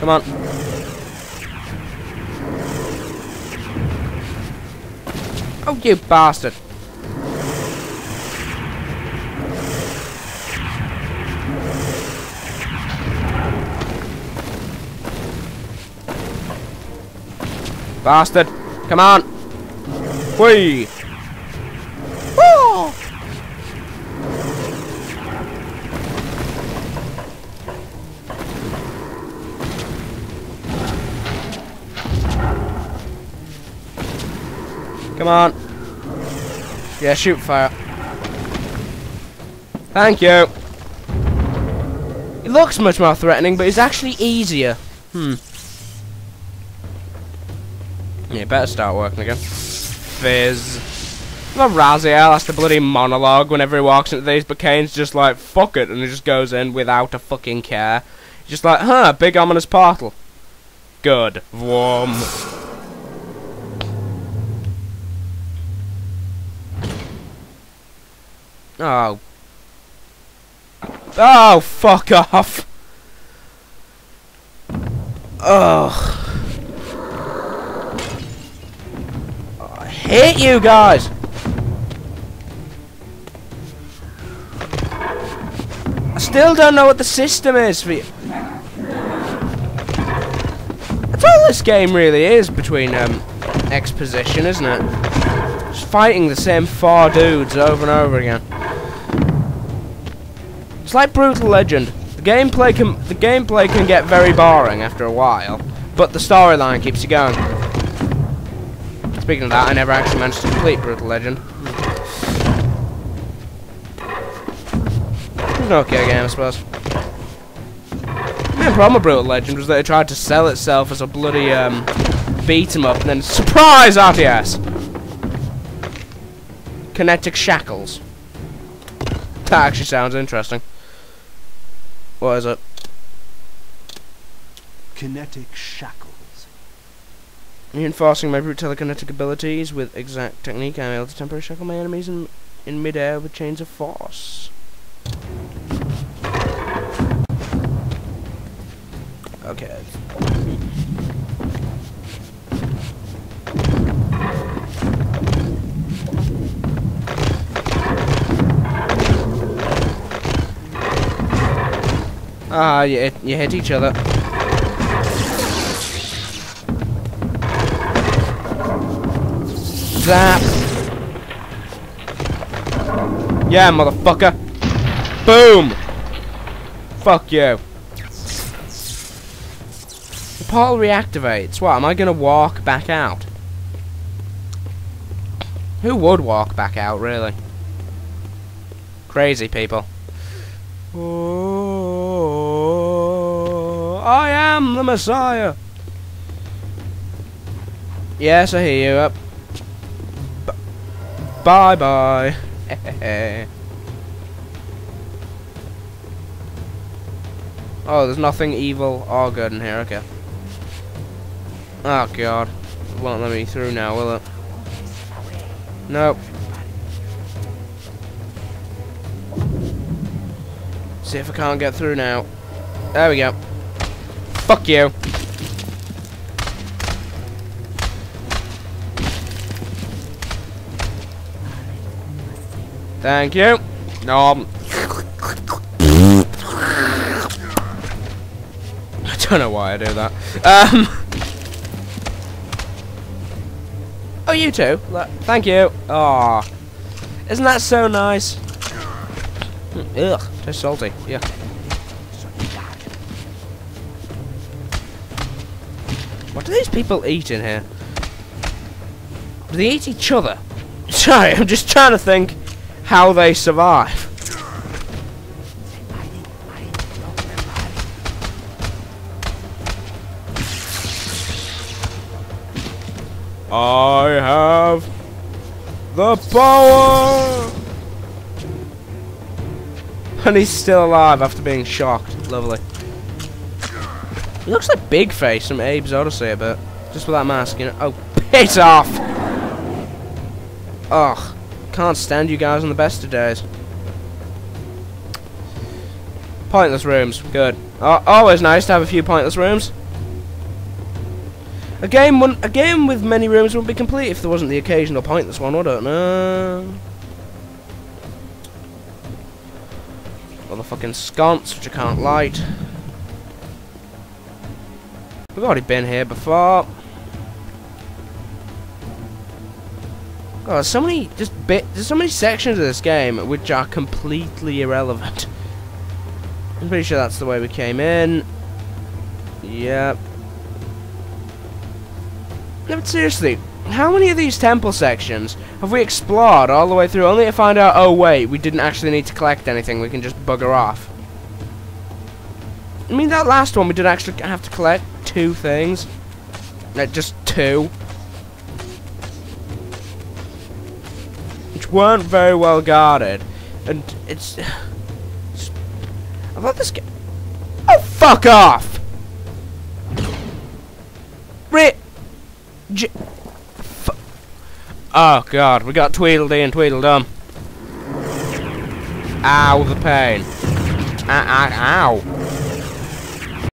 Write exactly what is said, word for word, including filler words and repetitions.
Come on. Oh, you bastard. Bastard. Come on. Whee. Woo. Come on. Yeah, shoot fire. Thank you. It looks much more threatening, but it's actually easier. Hmm. Yeah, better start working again. Fizz. Well, Raziel has to bloody monologue whenever he walks into these, but Kain's just like, fuck it, and he just goes in without a fucking care. He's just like, huh, big ominous portal. Good. Warm. Oh. Oh, fuck off. Ugh. I hate you guys. I still don't know what the system is for you. That's all this game really is between um, exposition, isn't it? Just fighting the same four dudes over and over again. It's like Brutal Legend. The gameplay can the gameplay can get very boring after a while, but the storyline keeps you going. Speaking of that, I never actually managed to complete Brutal Legend. It's an okay game, I suppose. The main problem with Brutal Legend was that it tried to sell itself as a bloody um, beat 'em up, and then surprise R T S. Kinetic shackles. That actually sounds interesting. What is it? Kinetic shackles. Reinforcing my brute telekinetic abilities with exact technique, I'm able to temporarily shackle my enemies in, in mid-air with chains of force. Okay. Ah, you hit, you hit each other. Zap! Yeah, motherfucker! Boom! Fuck you. The portal reactivates. What, am I gonna walk back out? Who would walk back out, really? Crazy people. Oh, I am the Messiah. Yes, I hear you. Up. B bye bye. Oh, there's nothing evil or good in here. Okay. Oh god, it won't let me through now, will it? Nope. See if I can't get through now. There we go. Fuck you. Thank you. No. I don't know why I do that. Um. Oh, you too. Thank you. Aw. Isn't that so nice? Ugh, tastes salty. Yeah. What do these people eat in here? Do they eat each other? Sorry, I'm just trying to think how they survive. I have the power! And he's still alive after being shocked. Lovely. He looks like Big Face from Abe's Odyssey a bit. Just with that mask, you know. Oh, piss off! Ugh. Can't stand you guys on the best of days. Pointless rooms. Good. Oh, always nice to have a few pointless rooms. A game, wouldn't, a game with many rooms wouldn't be complete if there wasn't the occasional pointless one, would it? No. Well, the fucking sconce, which I can't light. We've already been here before. God, there's so many just bit. There's so many sections of this game which are completely irrelevant. I'm pretty sure that's the way we came in. Yep. No, but seriously, how many of these temple sections have we explored all the way through, only to find out, oh wait, we didn't actually need to collect anything, we can just bugger off? I mean, that last one we did actually have to collect two things. Like, just two. Which weren't very well guarded. And it's... it's I thought this game... Oh, fuck off! Ri... J F oh god, we got Tweedledee and Tweedledum. Ow, the pain. Ow, ow, ow.